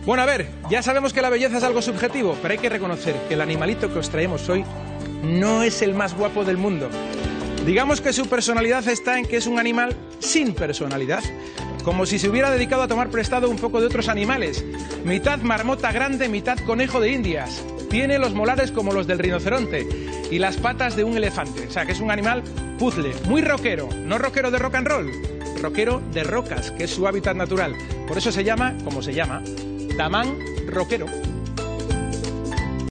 Bueno, a ver, ya sabemos que la belleza es algo subjetivo, pero hay que reconocer que el animalito que os traemos hoy no es el más guapo del mundo. Digamos que su personalidad está en que es un animal sin personalidad, como si se hubiera dedicado a tomar prestado un poco de otros animales. Mitad marmota grande, mitad conejo de Indias. Tiene los molares como los del rinoceronte y las patas de un elefante. O sea, que es un animal puzzle, muy rockero, no rockero de rock and roll, rockero de rocas, que es su hábitat natural. Por eso se llama, como se llama, tamán rockero.